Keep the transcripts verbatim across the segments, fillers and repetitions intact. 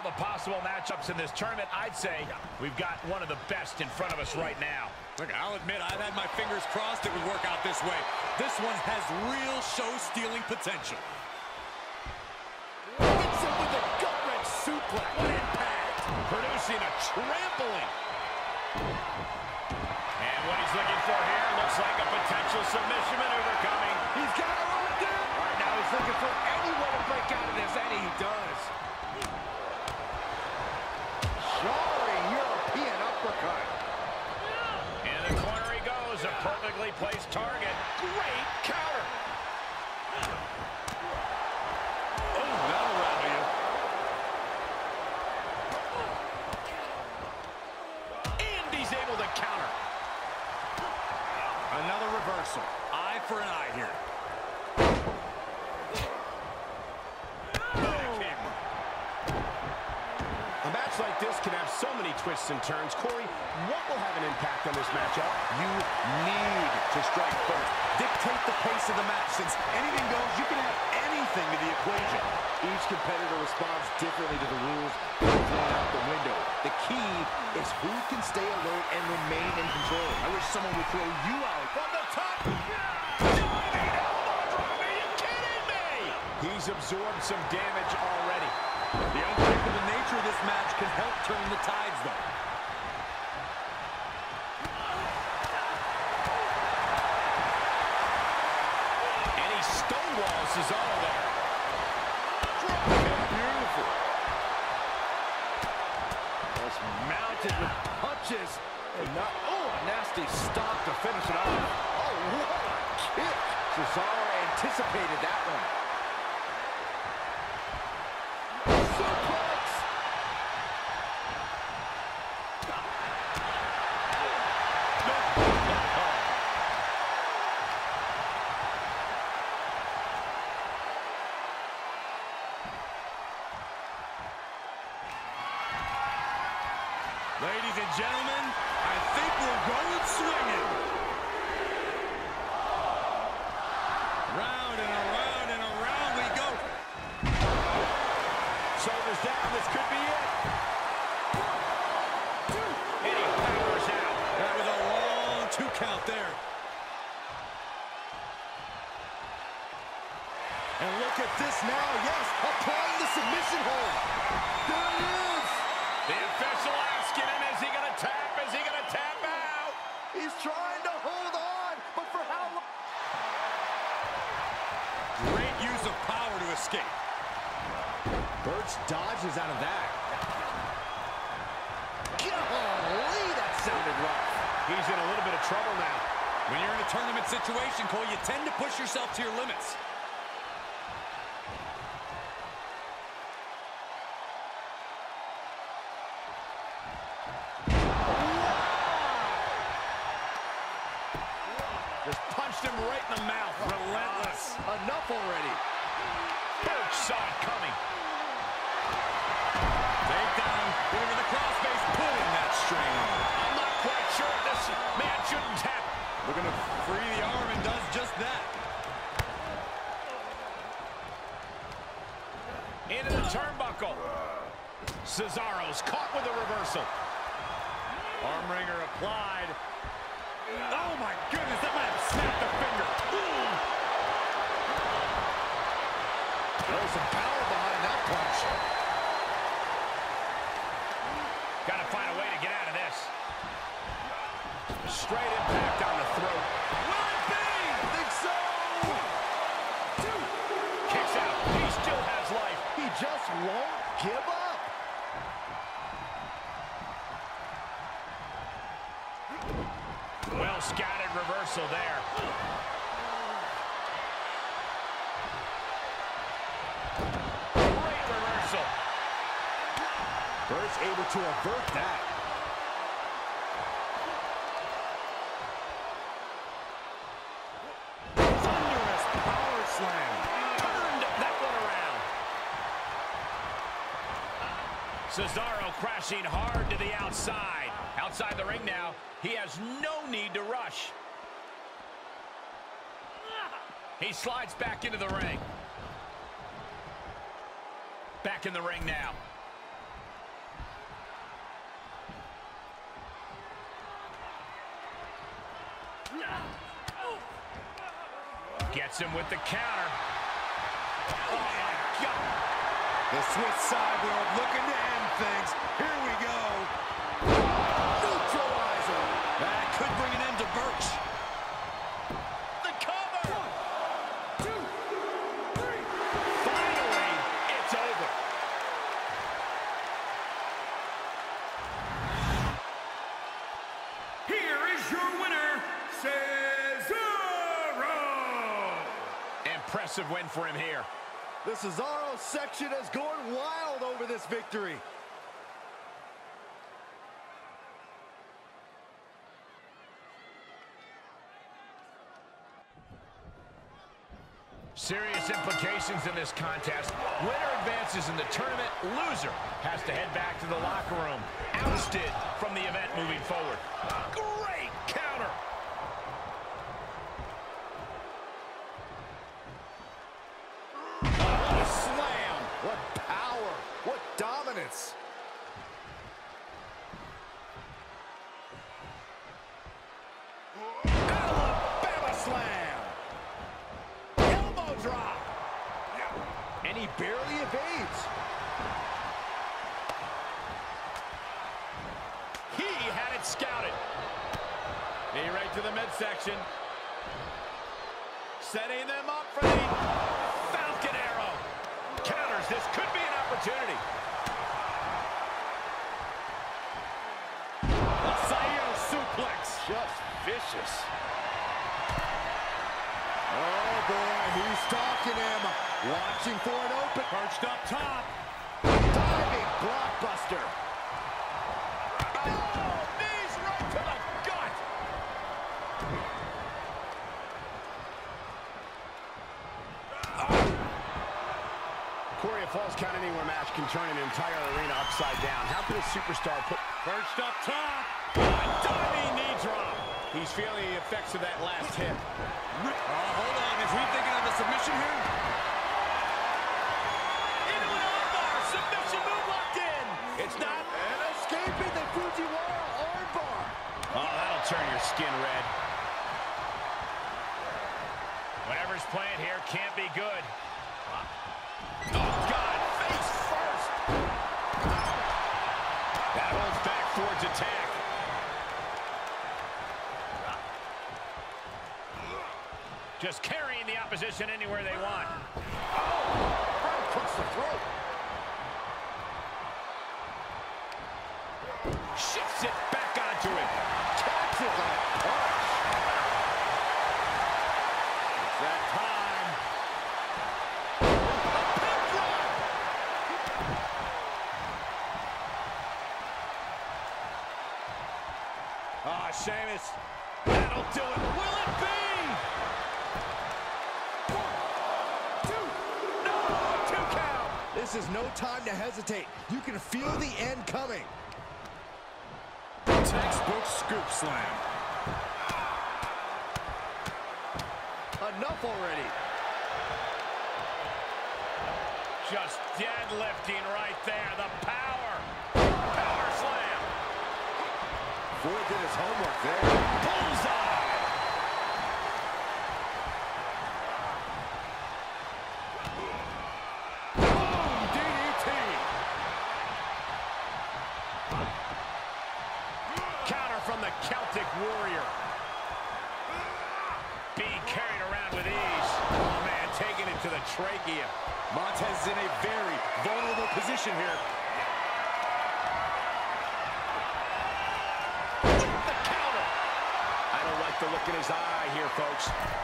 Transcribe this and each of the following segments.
the possible matchups in this tournament, I'd say we've got one of the best in front of us right now. Look, I'll admit I've had my fingers crossed it would work out this way. This one has real show-stealing potential. Hits him with a gut-wrench suplex. What impact! Producing a trampling. And what he's looking for here looks like a potential submission maneuver coming. He's got it locked in. All right, now he's looking for any way to break out of this, and he does. Jarring European uppercut. In the corner he goes, a perfectly placed target. Great counter. Oh, that'll rattle you. And he's able to counter. Another reversal. Eye for an eye here. A match like this can have so many twists and turns. Corey, what will have an impact on this matchup? You need to strike first. Dictate the pace of the match. Since anything goes, you can have anything to the equation. Each competitor responds differently to the rules. They're thrown out the window. The key is who can stay alert and remain in control. I wish someone would throw you out. From the top. Diving elbow drop. Are you kidding me? He's absorbed some damage already. The unpredictable nature of this match can help turn the tides, though. And he stonewalls Cesaro there. Beautiful. Just mounted with punches. And not, oh, a nasty stop to finish it off. Oh, what a kick. Cesaro anticipated that one. Suplex. Ladies and gentlemen, I think we're going swinging. Round and around and around we go. Shoulders down, this could be it. And he powers out. That was a long two count there. And look at this now. Yes, applying the submission hold. There it is. The official asking him, is he going to tap? Is he going to tap out? He's trying to hold on, but for how long? Great use of power to escape. Birch dodges out of that. Golly, that sounded rough. He's in a little bit of trouble now. When you're in a tournament situation, Cole, you tend to push yourself to your limits. Just punched him right in the mouth. Relentless. Enough already. Birch saw it coming. Takedown, over the crossface, pulling that strain on. I'm not quite sure if this man shouldn't tap. Looking to free the arm and does just that. Into the turnbuckle. Cesaro's caught with a reversal. Arm wringer applied. Oh my goodness, that might have snapped a finger. Ooh. There's some power behind that punch. Got to find a way to get out of this. Straight impact on the throat. Will it be? I think so. Kicks out. He still has life. He just won't give up. Well scattered reversal there. Great reversal. Birch able to avert that. Thunderous power slam. Turned that one around. Cesaro crashing hard to the outside. Outside the ring now. He has no need to rush. He slides back into the ring. Back in the ring now. Gets him with the counter. Oh, my God. The Swiss cyborg looking to end things. Here we go. Neutralizer. That could bring an end to Birch. The cover. One, two, three. Finally, it's over. Here is your winner, Cesaro. Impressive win for him here. The Cesaro section has gone wild over this victory. Serious implications in this contest. Winner advances in the tournament. Loser has to head back to the locker room. Ousted from the event moving forward. Great counter. What a slam. What power. What dominance. Alabama slam. Elbow drop. And he barely evades. He had it scouted. Knee right to the midsection. Setting them up for the Falcon Arrow. Counters. This could be an opportunity. A Zaire suplex. Just vicious. Oh, boy, he's stalking him. Watching for an open. Perched up top. Diving blockbuster. Oh, knees right to the gut. Corey, a Falls Count Anywhere match can turn an entire arena upside down. How can a superstar put... Perched up top. Diving knee drop. He's feeling the effects of that last hit. Oh, hold on. Is we thinking of a submission here? Into an armbar. Submission move locked in. It's not. And escaping the Fujiwara armbar. Oh, that'll turn your skin red. Whatever's playing here can't be good. Oh, God. Face first. That holds back Ford's attack. Just carrying the opposition anywhere they want. Right across the throat. Shifts it back onto him. Catches a punch. It's that time. Ah, oh, Sheamus. That'll do it. Will it be? This is no time to hesitate. You can feel the end coming. Textbook scoop slam. Enough already. Just deadlifting right there. The power. Power slam. Ford did his homework there. Bullseye. From the Celtic Warrior. Being carried around with ease. Oh, man, taking it to the trachea. Montez is in a very vulnerable position here. The counter. I don't like the look in his eye here, folks.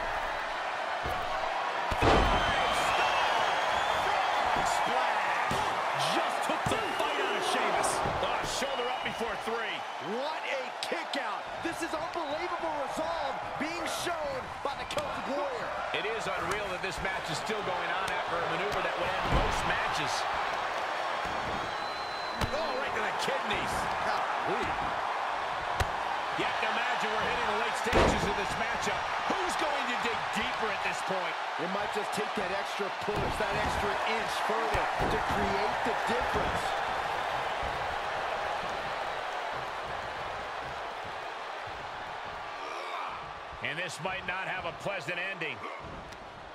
Splash. Just took the fight out of Sheamus. Oh, shoulder up before three. What a kick out. This is unbelievable resolve being shown by the Celtic Warrior. It is unreal that this match is still going on after a maneuver that would end most matches. Oh, right to the kidneys. Golly. You have to imagine we're hitting the late stages of this matchup. Who's going to dig deeper at this point? It might just take that extra push, that extra inch further to create the difference. And this might not have a pleasant ending.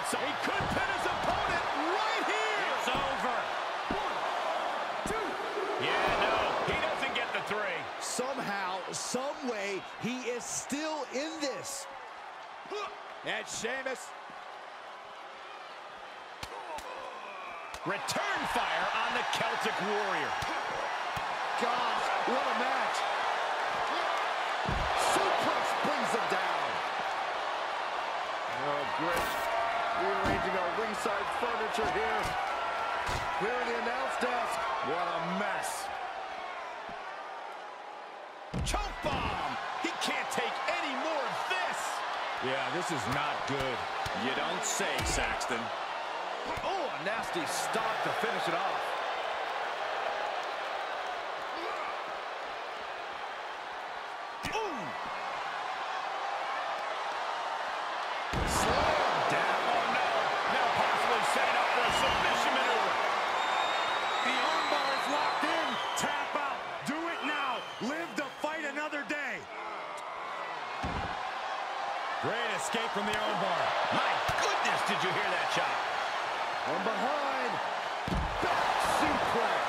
some. He could pin his opponent right here. It's over. One, two. Yeah, no, he doesn't get the three. Somehow, some way, he is still in this. And Sheamus. Return fire on the Celtic Warrior. Gosh, what a match. Suplex brings him down. Oh, great. Rearranging our ringside furniture here. Clearing the announce desk. What a mess. Choke bomb. He can't take any more of this. Yeah, this is not good. You don't say, Saxton. Oh, a nasty stop to finish it off. Ooh. Slam down. Oh, no. Now possibly setting up for a submission maneuver. The armbar is locked in. Tap out. Do it now. Live to fight another day. Great escape from the armbar. My goodness, did you hear that shot? From behind. Back suplex.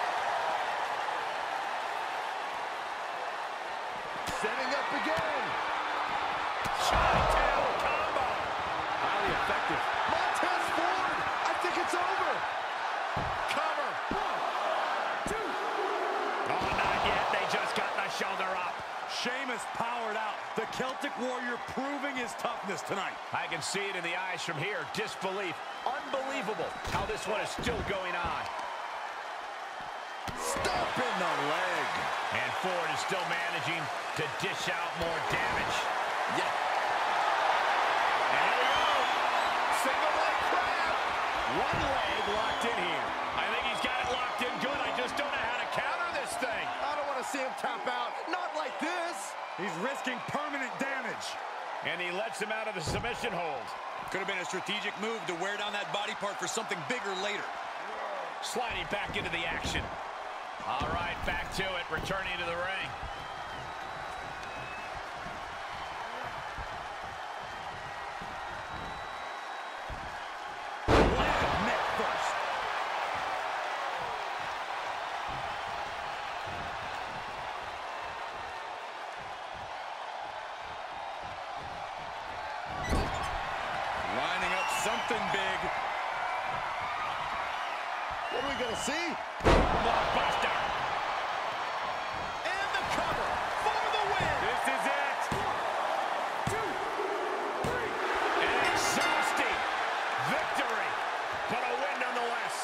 Setting up again. Chi-tail combo. Highly effective. Montez Ford. I think it's over. Cover. One, two. Oh, not yet. They just got the shoulder up. Sheamus powered out. The Celtic Warrior proving his toughness tonight. I can see it in the eyes from here. Disbelief. Unbelievable how this one is still going on. Stop in the leg. And Ford is still managing to dish out more damage. Yeah. And here we go. Single leg crab. One leg locked in here. I think he's got it locked in good. I just don't know how to counter this thing. I don't want to see him tap out. Not like this. He's risking permanent damage. And he lets him out of the submission hold. Could have been a strategic move to wear down that body part for something bigger later. Sliding back into the action. All right, back to it, returning to the ring. Neck first. Lining up something big. What are we going to see? Blockbuster. And the cover for the win. This is it. One, two, three. An exhausting victory, but a win nonetheless.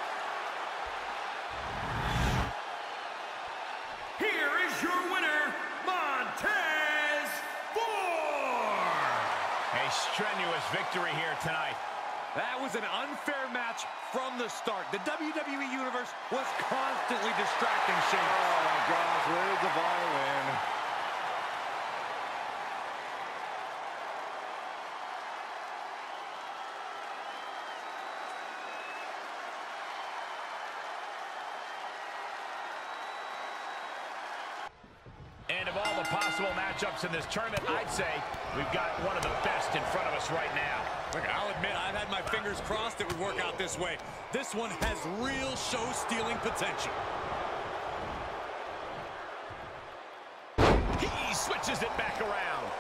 Here is your winner, Montez Ford. A strenuous victory here tonight. That was an unfair match from the start. The W W E Universe was constantly distracting Sheamus. Oh my gosh, where's the violin? And of all the possible matchups in this tournament, I'd say we've got one of the best in front of us right now. Look, I'll admit, I've had my fingers crossed it would work out this way. This one has real show-stealing potential. He switches it back around.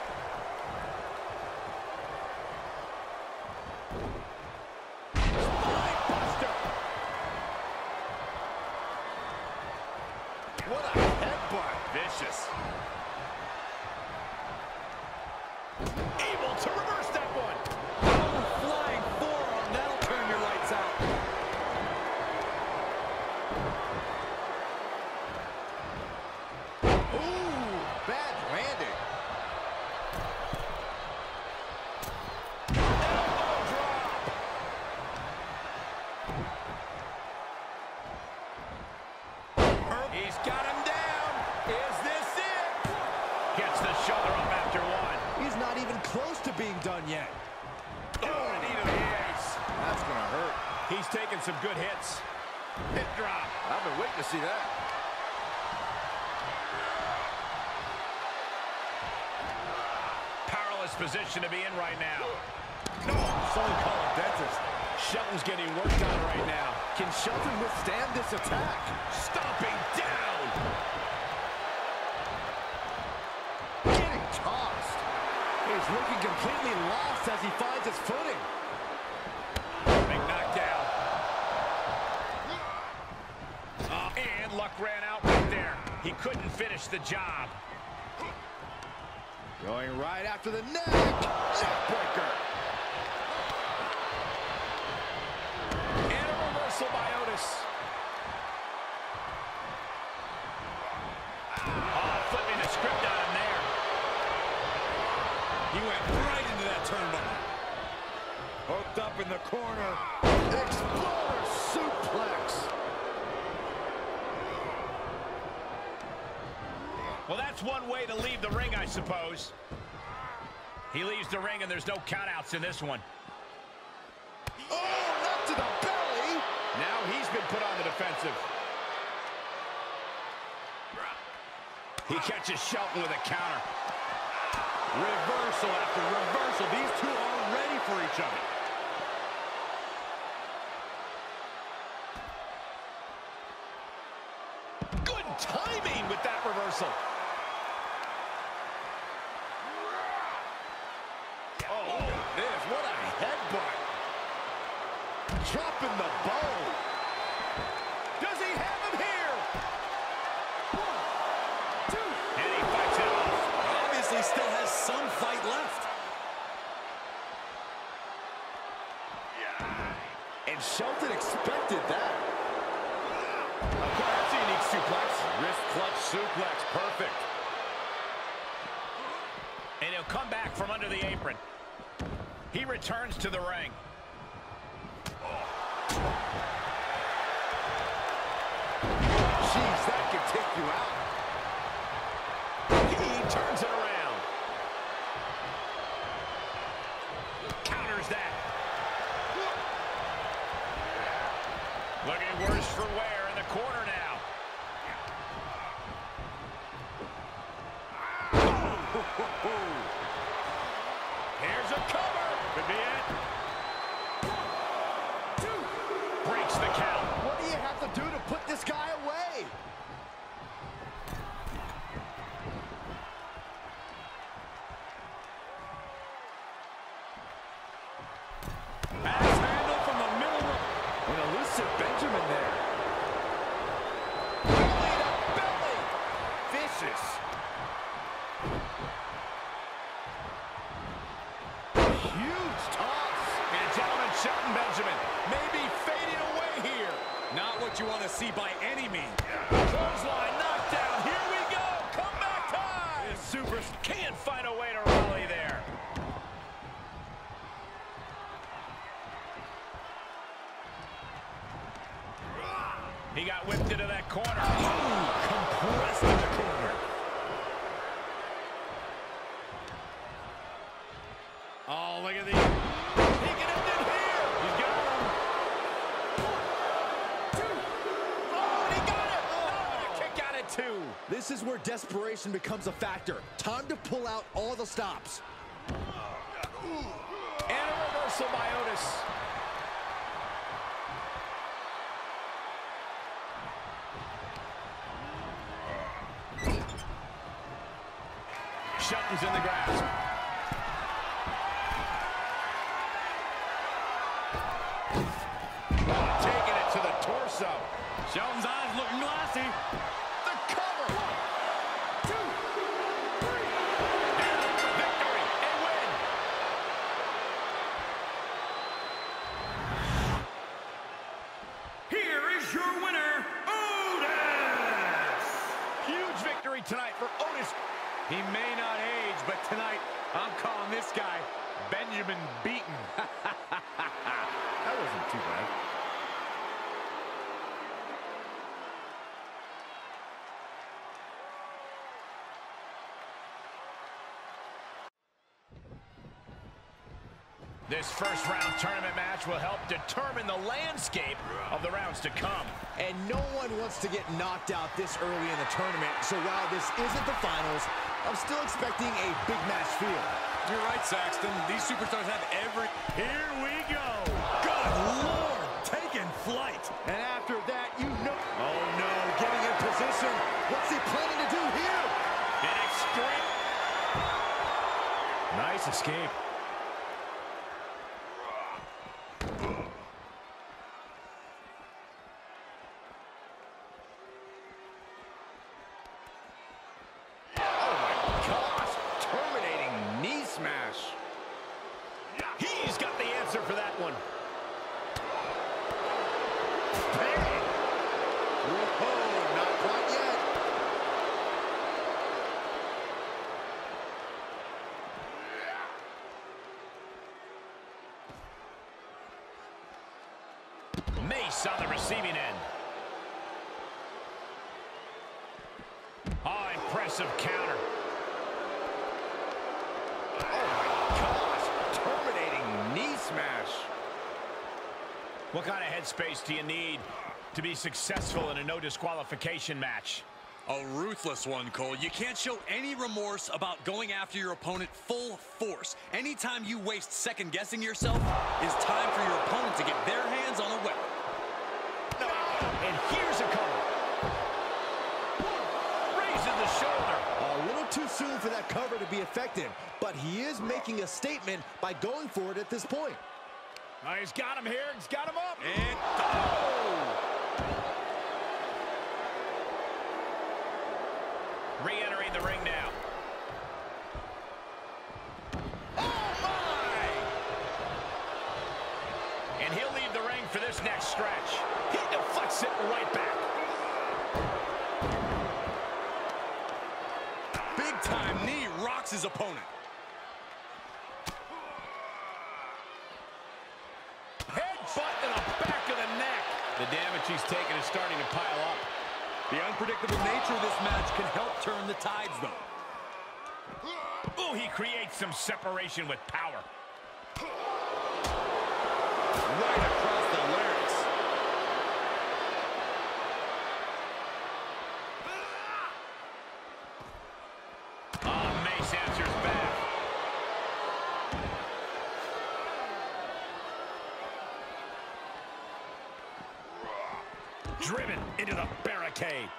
Spinebuster. What a headbutt. Vicious. Able to reverse that one. Oh, flying forearm. That'll turn your lights out. Ooh, bad landing. Elbow drop. He's got him down. Is this it? Gets the shoulder up after one. He's not even close to being done yet. Oh, knee to the ace. That's going to hurt. He's taking some good hits. Hip drop. I've been waiting to see that. Powerless position to be in right now. No, someone call a dentist. Shelton's getting worked on right now. Can Shelton withstand this attack? Stomping down. Getting tossed. He's looking completely lost as he finds his footing. Big knockdown. Uh, and luck ran out right there. He couldn't finish the job. Going right after the neck. Neckbreaker. And a reversal by Otis. Oh, flipping the script on him there. He went right into that turnbuckle. Hooked up in the corner. Exploder suplex. Well, that's one way to leave the ring, I suppose. He leaves the ring, and there's no countouts in this one. Oh, not to the belly. Now he's been put on the defensive. He catches Shelton with a counter. Reversal after reversal. These two are ready for each other. Good timing with that reversal. Oh, this, what a headbutt. Dropping the bone. Does he have him here? One, two. And he fights it off. Obviously still has some fight left. And Shelton expected that. Okay, that's a unique suplex. Wrist clutch suplex. Perfect. And he'll come back from under the apron. He returns to the ring. Jeez, that could take you out. He turns it around. Counters that. Looking worse for wear in the corner now. Here's a cover. Could be it. Two. Breaks the count. What do you have to do to put this guy away? Axe handle from the middle. An elusive Benjamin there. Belly to belly. Vicious. Huge toss. And gentlemen, Shelton Benjamin may be fading away here. Not what you want to see by any means. Clothesline, knockdown. Here we go. Comeback time. This super Can't find a way to rally there. He got whipped into that corner. compressed in the corner. Oh, look at the... He can end it here. He's got him. Oh, and he got it. Oh, and a kick out at two. This is where desperation becomes a factor. Time to pull out all the stops. And a reversal by Otis. Shelton's in the grasp. Oh, taking it to the torso. Shelton's eyes looking glassy. The cover. One, two, three. Victory and win. Here is your winner, Otis! Huge victory tonight for Otis. He may not age, but tonight I'm calling this guy Benjamin Beaten. That wasn't too bad. This first round tournament match will help determine the landscape of the rounds to come. And no one wants to get knocked out this early in the tournament, so while this isn't the finals, I'm still expecting a big match feel. You're right, Saxton. These superstars have every... Here we go. Good Lord, taking flight. And after that, you know... Oh, no, getting in position. What's he planning to do here? An extreme... Nice escape. He's got the answer for that one. Bang! Whoa, not quite yet. Mace on the receiving end. Oh, impressive counter. Smash. What kind of headspace do you need to be successful in a no disqualification match? A ruthless one, Cole. You can't show any remorse about going after your opponent full force. Anytime you waste second-guessing yourself, it's time for your opponent to get their hands on a weapon. And here's a cover. Raising the shoulder. A little too soon for that cover to be effective, but he is making a statement by going for it at this point. Oh, he's got him here. He's got him up. And oh! Re-entering the ring now. Oh, my! And he'll leave the ring for this next stretch. He deflects it right back. Big-time knee rocks his opponent. Headbutt in the back of the neck. The damage he's taken is starting to pile up. The unpredictable nature of this match can help turn the tides, though. Oh, he creates some separation with power. Right across the larynx. Oh, Mace answers back. Driven into the barricade.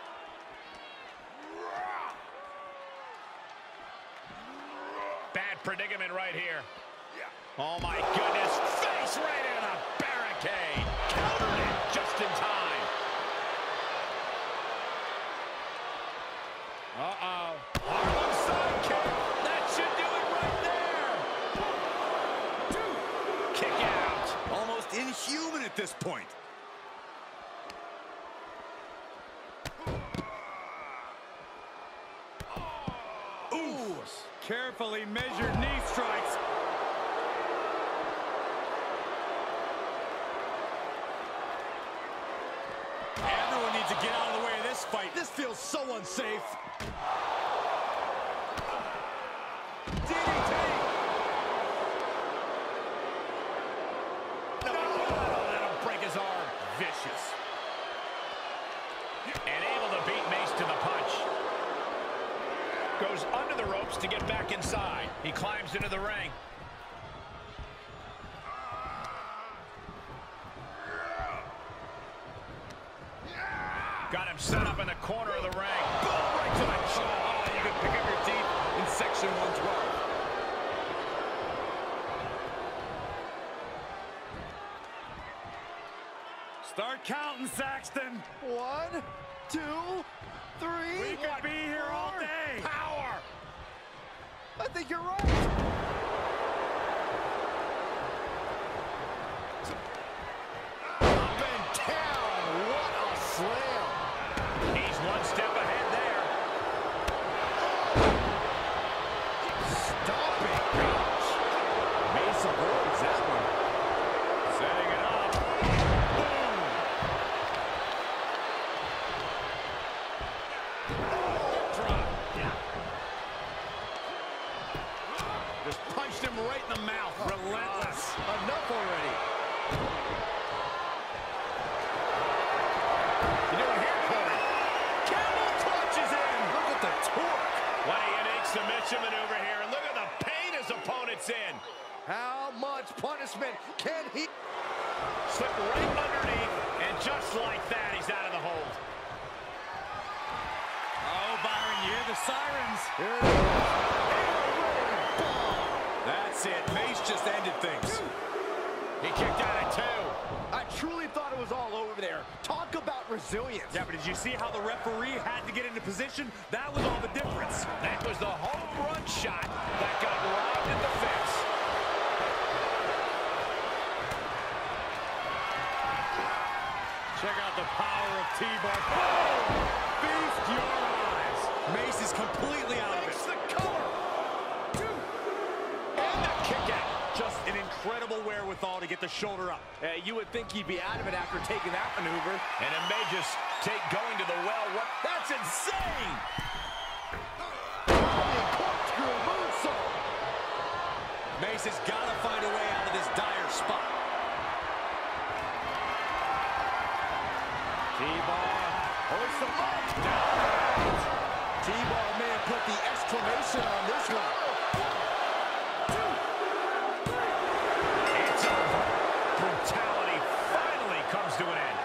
Bad predicament right here. Oh, my goodness. Face right into the barricade. Countered it just in time. Uh-oh. Harlem sidekick. That should do it right there. One, two. Kick out. Almost inhuman at this point. Ooh, carefully measured knee strikes. Everyone needs to get out of the way of this fight. This feels so unsafe. D D T. No, let him break his arm. Vicious. And able to beat Mace to the punch. Goes under the ropes to get back inside. He climbs into the ring. Got him set up in the corner of the ring. Boom, right to the jaw. Oh, you can pick up your teeth in section one twelve. Start counting, Saxton. One, two, three. We could be here all day. Power. I think you're right. Up and down. What a slam. He's one step ahead there. Stomping. Ouch. Mace avoids that one. Setting it up. Boom. Drop. Yeah. Just punched him right in the mouth. Relentless. Enough already. You doing here, Corey? Camel clutches in. Look at the torque. What a unique submission maneuver here. And look at the pain his opponent gets in. How much punishment can he? Slip right underneath, and just like that, he's out of the hold. Oh, Byron, you hear the sirens. Here it is. That's it. Mace just ended things. He kicked out at two. I truly thought it was all over there. Talk about resilience. Yeah, but did you see how the referee had to get into position? That was all the difference. That was the home run shot that got robbed at the fence. Check out the power of T-Bar. Boom! Feast your eyes. Mace is completely out of it. Makes the cover. Two. And the kick out. Just an incredible wherewithal to get the shoulder up. Uh, you would think he'd be out of it after taking that maneuver. And it may just take going to the well. What? That's insane. Corkscrew moonsault. Mace has got to find a way out of this dire spot. T-Bar. Hoist him up. Down. T-Bar may have put the exclamation on this one. It's over. Brutality finally comes to an end.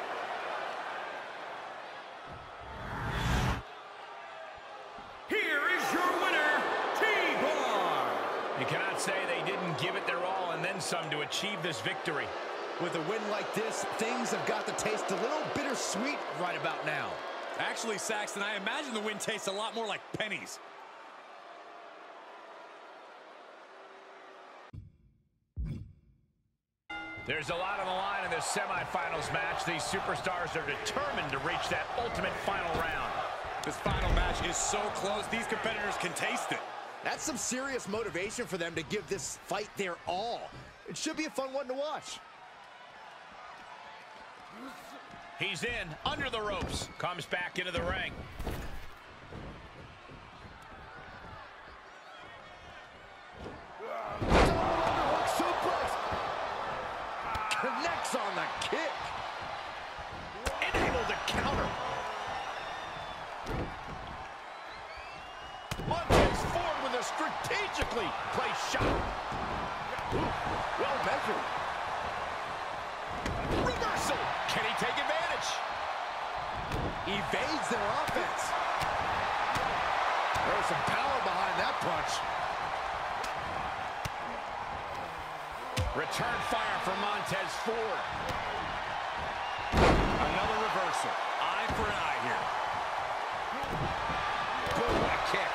Here is your winner, T-Bar. You cannot say they didn't give it their all and then some to achieve this victory. With a win like this, things have got to taste a little bittersweet right about now. Actually, Saxton, I imagine the win tastes a lot more like pennies. There's a lot on the line in this semifinals match. These superstars are determined to reach that ultimate final round. This final match is so close, these competitors can taste it. That's some serious motivation for them to give this fight their all. It should be a fun one to watch. He's in, under the ropes, comes back into the ring. Suplex. Connects on the kick. And able to counter. Montez forward with a strategically placed shot. Ooh, well measured. Reversal. Can he take advantage? Evades their offense. There's some power behind that punch. Return fire for Montez Ford. Another reversal. Eye for an eye here. Boom, what a kick.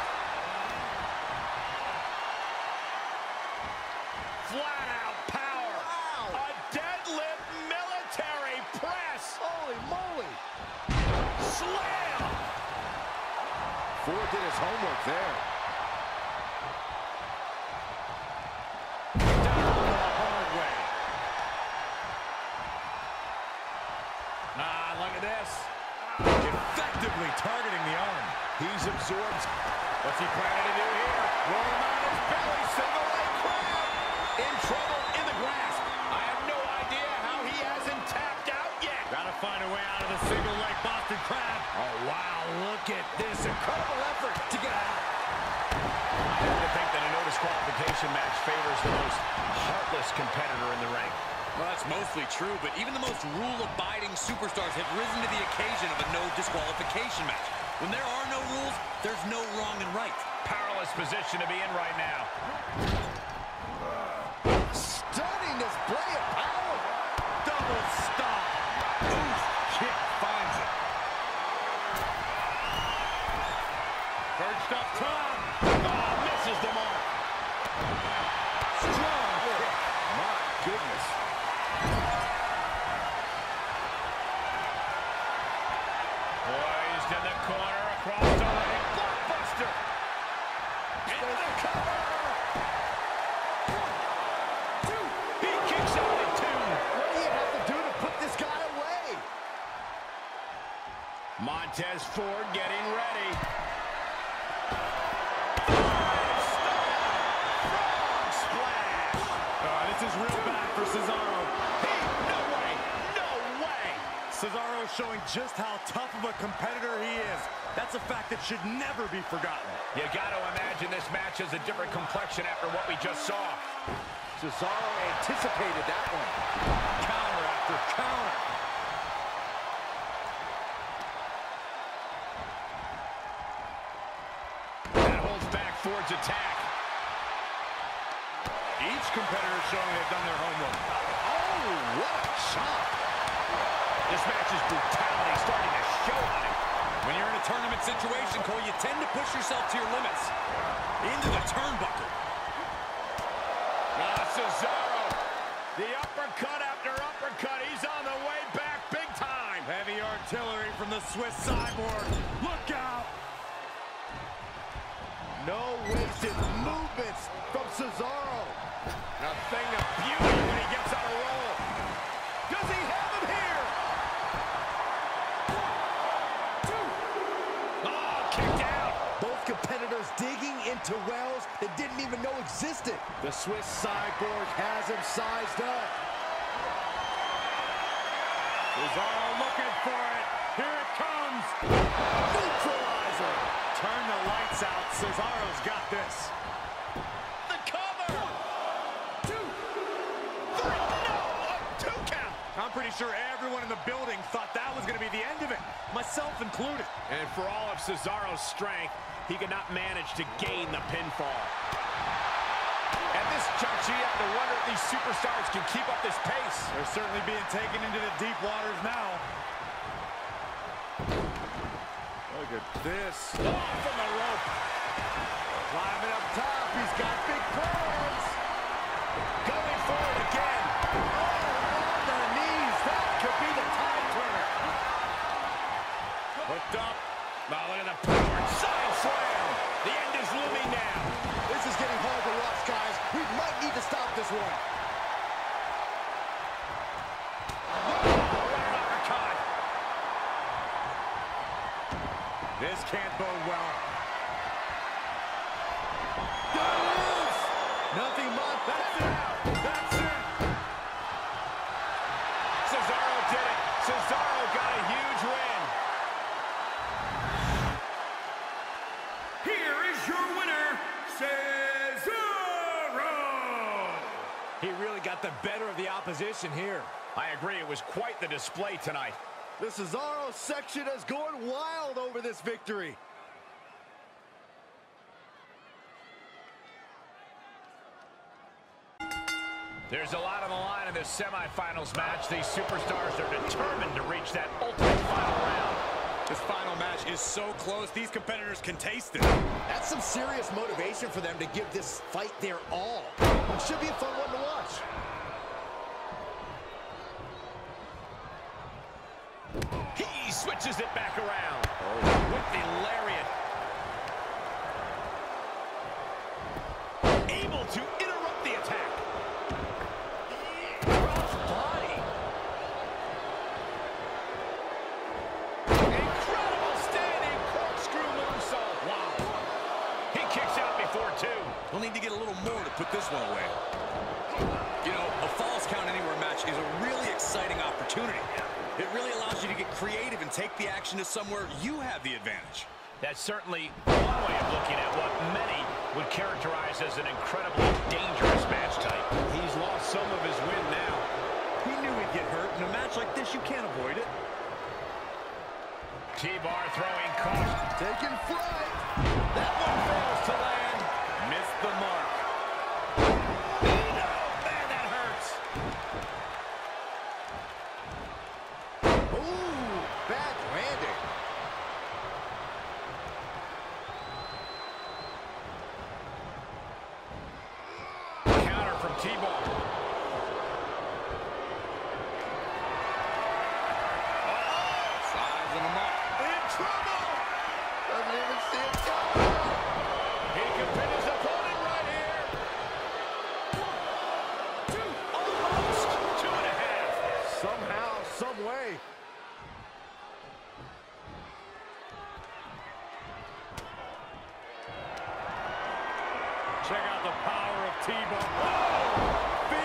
Flat out power. Wow. A deadlift military press. Holy moly. Slam. Ford did his homework there. Ah, look at this. Effectively targeting the arm. He's absorbed. What's he planning to do here? Roll him on his belly, single leg crab. In trouble, in the grasp. I have no idea how he hasn't tapped out yet. Gotta find a way out of the single leg Boston Crab. Oh, wow, look at this incredible effort to get out. I have to think that a no disqualification match favors the most heartless competitor in the ring. Well, that's mostly true, but even the most rule-abiding superstars have risen to the occasion of a no disqualification match. When there are no rules, there's no wrong and right. Powerless position to be in right now. Stunning display of power. Double stop. Oof, kick finds it. Perched up top. Oh, misses the mark. Strong kick. My goodness. Poised in the corner, across the ring. Blockbuster. Into the cover. One, two. He kicks out at two. What do you have to do to put this guy away? Montez Ford getting ready. This is real bad for Cesaro. Hey, no way, no way. Cesaro showing just how tough of a competitor he is. That's a fact that should never be forgotten. You got to imagine this match has a different complexion after what we just saw. Cesaro anticipated that one. Counter after counter. That holds back Ford's attack. Each competitor showing they've done their homework. Oh, what a shot. This match's brutality starting to show on it. When you're in a tournament situation, Cole, you tend to push yourself to your limits. Into the turnbuckle. Ah, Cesaro. The uppercut after uppercut. He's on the way back big time. Heavy artillery from the Swiss Cyborg. Look out. No wasted movements from Cesaro. A thing of beauty when he gets on a roll. Does he have him here? Oh, kicked out. Both competitors digging into wells they didn't even know existed. The Swiss Cyborg has him sized up. Cesaro looking for it. Here it comes. Neutralizer. Turn the lights out. Cesaro's got this. The cover. Two. Three. No. A two count. I'm pretty sure everyone in the building thought that was going to be the end of it, myself included. And for all of Cesaro's strength, he could not manage to gain the pinfall. At this juncture, you have to wonder if these superstars can keep up this pace. They're certainly being taken into the deep waters now. Look at this. Oh, from the rope. Climbing up top, he's got big plans. Going forward again. Oh, on the knees, that could be the time turner. Hooked up. Now look at the power. Side slam. The end is looming now. This is getting hard to watch, guys. We might need to stop this one. This can't bode well. Nothing but That's it. That's it. Cesaro did it. Cesaro got a huge win. Here is your winner, Cesaro! He really got the better of the opposition here. I agree. It was quite the display tonight. The Cesaro section is going wild over this victory. There's a lot on the line in this semifinals match. These superstars are determined to reach that ultimate final round. This final match is so close, these competitors can taste it. That's some serious motivation for them to give this fight their all. It should be a fun one to watch. He switches it back around. Oh. With the lariat. Able to interrupt the attack. Cross body. Incredible standing corkscrew moonsault. Wow. He kicks out before two. We'll need to get a little more to put this one away. You know, a Falls Count Anywhere match is a really exciting opportunity. It really allows you to get creative and take the action to somewhere you have the advantage. That's certainly one way of looking at what many would characterize as an incredibly dangerous match type. He's lost some of his win now. He knew he'd get hurt. In a match like this, you can't avoid it. T-bar throwing caution. Taking flight. That one fails to land. Missed the mark. No, man, that hurts. Ooh, bad landing. Counter from T-bar. Sizing him up. In trouble. Doesn't even see it coming. He can pin his opponent right here. Two. Almost. Two and a half. Somehow, some way. Check out the power of T-Bar. Oh,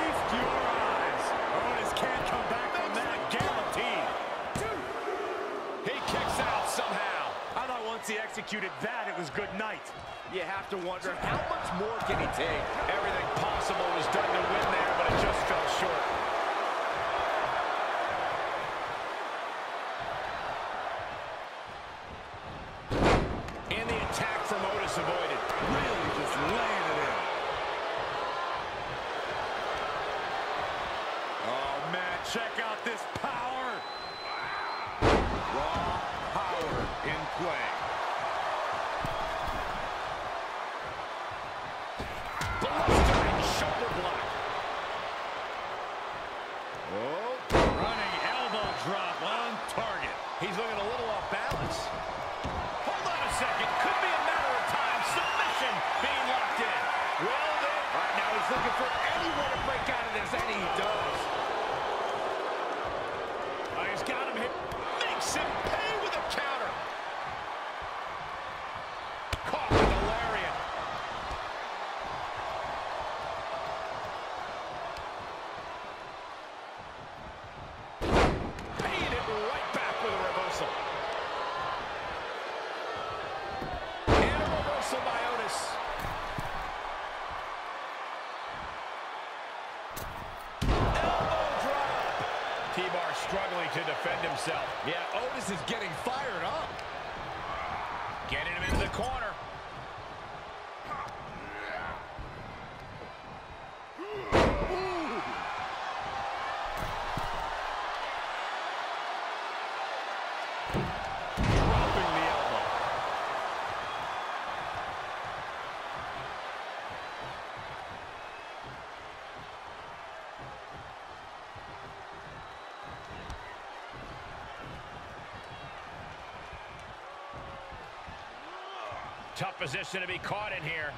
executed that, it was good night. You have to wonder, how much more can he take? Everything possible was done to win there, but it just fell short. And the attack from Otis avoided. Really just laying it in. Oh, man, check out this power. Raw power in play. Blistering shoulder block. Oh, Running elbow drop on target. He's looking a little off balance. Hold on a second. Could be a matter of time. Submission being locked in. Well, then. All right, now he's looking for any way to break out of this, and he does. Oh, he's got him hit. Makes him pay with a counter. Caught with a lariat. Paying it right back with a reversal. And a reversal by Otis. Elbow drop. T-Bar struggling to defend himself. Yeah, Otis is getting fired up. Getting him into the corner. Dropping the elbow. Tough position to be caught in here.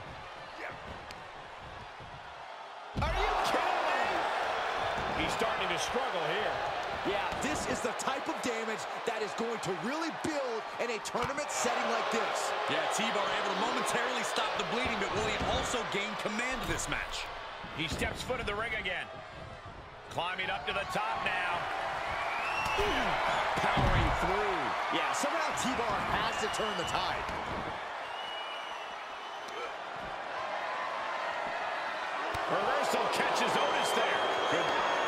Are you kidding me? He's starting to struggle here. Yeah, this is the type of damage that is going to really build in a tournament setting like this. Yeah, T-Bar able to momentarily stop the bleeding, but will he also gain command of this match? He steps foot in the ring again. Climbing up to the top now. Powering through. Yeah, somehow T-Bar has to turn the tide. Reversal catches Otis there. Good.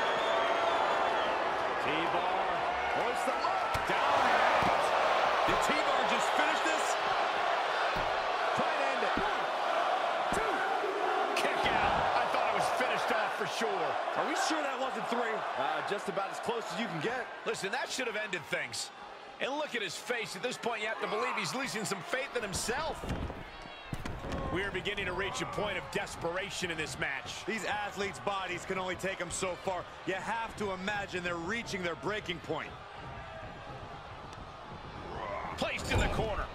T-Bar hoists them up. Down and out. Did T-Bar just finish this? Try and end it. One, two. Kick out. I thought it was finished off for sure. Are we sure that wasn't three? Uh, just about as close as you can get. Listen, that should have ended things. And look at his face. At this point, you have to believe he's losing some faith in himself. We are beginning to reach a point of desperation in this match. These athletes' bodies can only take them so far. You have to imagine they're reaching their breaking point. Placed in the corner.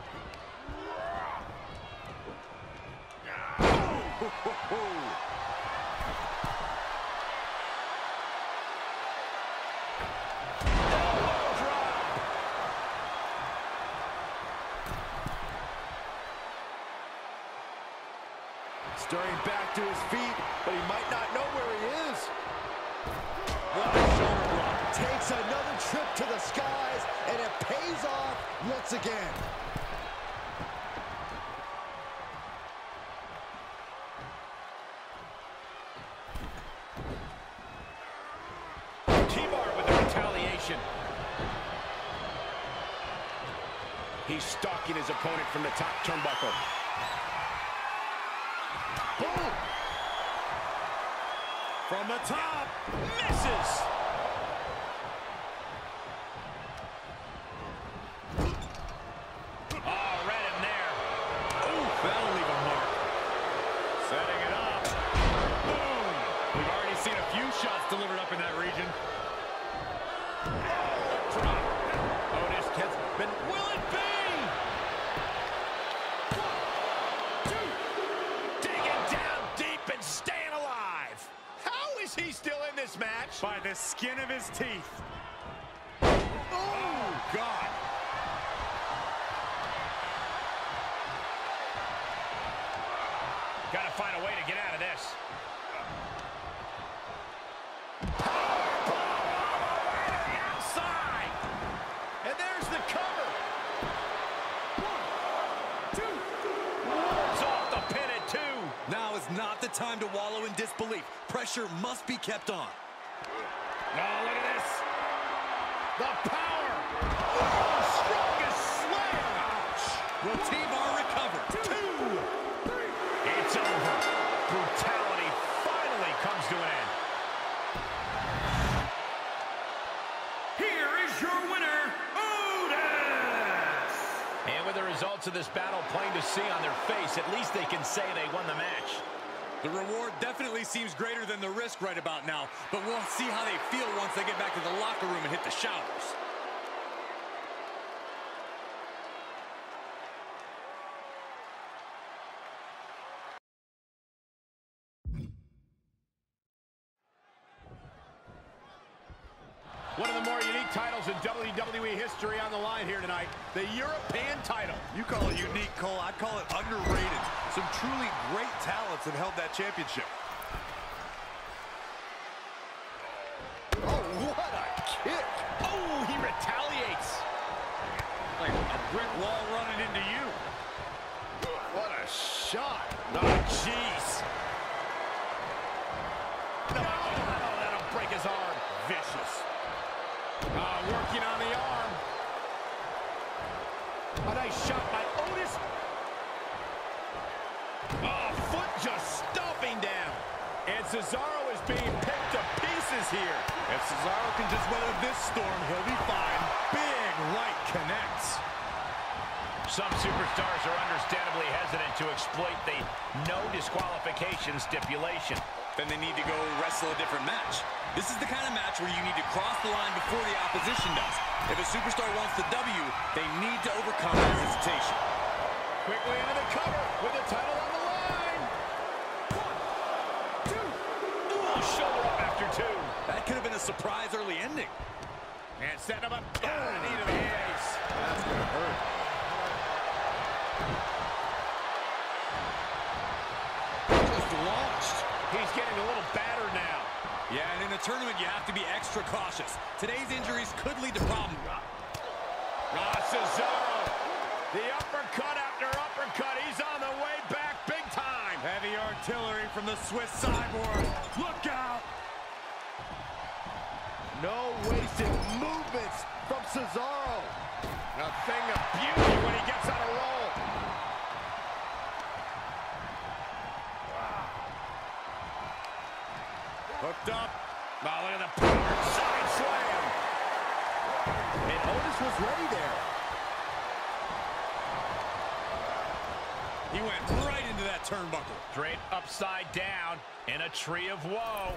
Stirring back to his feet, but he might not know where he is. What a shoulder block. Takes another trip to the skies, and it pays off once again. T-Bar with the retaliation. He's stalking his opponent from the top turnbuckle. Boom! From the top, misses! Oh, read him there. Ooh, that'll leave a mark. Setting it up. Boom! We've already seen a few shots delivered up in that region. Drop. Otis has been, will it be? One, two. Digging down deep and staying alive. How is he still in this match? By the skin of his teeth. Oh, God. Got to find a way to get out of this. Outside. And there's the cover. One, time to wallow in disbelief. Pressure must be kept on. Oh, look at this. The power. Oh, strongest slam. Ouch. Will T-Bar recover? Two, three. It's over. Brutality finally comes to an end. Here is your winner, Otis! And with the results of this battle plain to see on their face, at least they can say they won the match. The reward definitely seems greater than the risk right about now, but we'll see how they feel once they get back to the locker room and hit the showers. One of the more unique titles in W W E history on the line here tonight. The European title. You call it unique, Cole. I'd call it underrated. Some truly great talents have held that championship. Oh, what a kick. Oh, he retaliates. Like a brick wall running into you. What a shot. Oh, jeez. No, that'll break his arm. Vicious. Uh, working on the arm. A nice shot by Otis. Oh, foot just stomping down. And Cesaro is being picked to pieces here. If Cesaro can just weather this storm, he'll be fine. Big right connects. Some superstars are understandably hesitant to exploit the no disqualification stipulation. Then they need to go wrestle a different match. This is the kind of match where you need to cross the line before the opposition does. If a superstar wants the W, they need to overcome their hesitation. Quickly into the cover with the title on the line. One, two. Ooh, shoulder up after two. That could have been a surprise early ending. And setting him up. Oh, knee to the face. That's going to hurt. Just launched. He's getting a little battered now. Yeah, and in a tournament, you have to be extra cautious. Today's injuries could lead to problems. Ah, Cesaro. The uppercut after uppercut. He's on the way back big time. Heavy artillery from the Swiss Cyborg. Look out! No wasted movements from Cesaro. A thing of beauty when he gets on a roll. Hooked up. Oh, look at the power side slam. And Otis was ready there. He went right into that turnbuckle. Straight upside down in a tree of woe.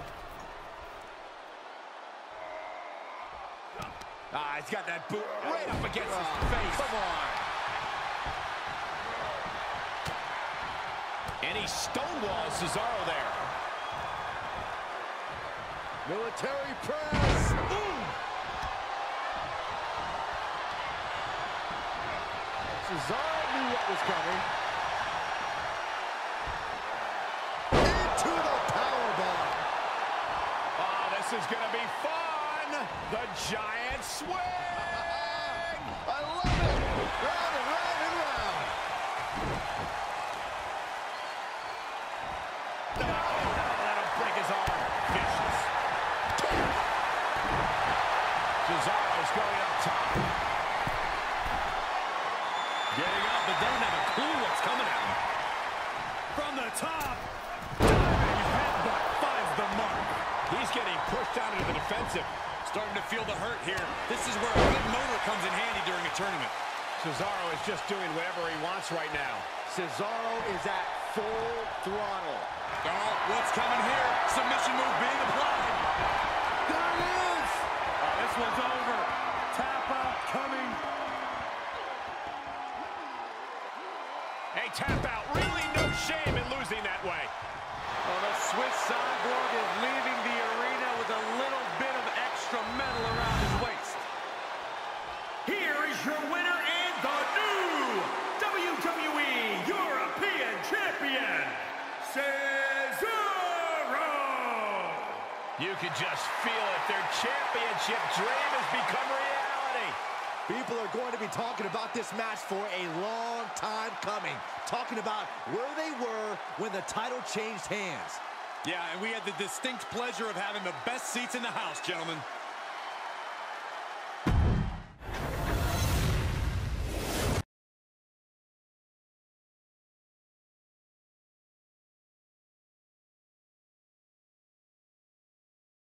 Ah, he's got that boot right up against his face. Come on. And he stonewalls Cesaro there. Military press. Ooh. Cesaro knew what was coming. Into the powerbomb. Oh, this is going to be fun. The giant swing. I love it. Round and round and round. No, that'll break his arm. Vicious. Cesaro's going up top. Getting up, but doesn't have a clue what's coming at him. From the top, diving headbutt finds the mark. He's getting pushed out into the defensive. Starting to feel the hurt here. This is where a good motor comes in handy during a tournament. Cesaro is just doing whatever he wants right now. Cesaro is at full throttle. Oh, what's coming here? Submission move being applied. There it is. Oh, this one's over. Tap out coming. Hey, tap out. Really no shame in losing that way. Oh, the Swiss Cyborg is leaving the arena with a little bit of extra metal around his waist. Here is your winner and the new W W E European Champion, Cesaro! You can just feel it. Their championship dream has become reality. People are going to be talking about this match for a long time coming. Talking about where they were when the title changed hands. Yeah, and we had the distinct pleasure of having the best seats in the house, gentlemen.